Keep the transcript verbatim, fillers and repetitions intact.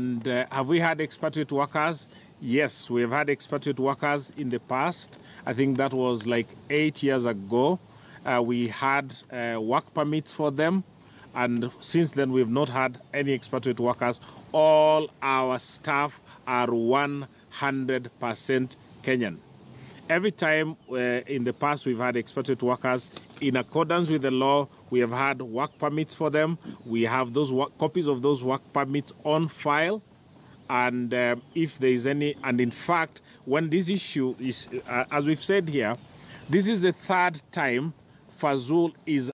And uh, have we had expatriate workers? Yes, we have had expatriate workers in the past. I think that was like eight years ago. Uh, we had uh, work permits for them. And since then, we've not had any expatriate workers. All our staff are one hundred percent Kenyan. Every time uh, in the past we've had expatriate workers, in accordance with the law, we have had work permits for them. We have those work, copies of those work permits on file. And uh, if there is any, and in fact, when this issue is, uh, as we've said here, this is the third time Fazul is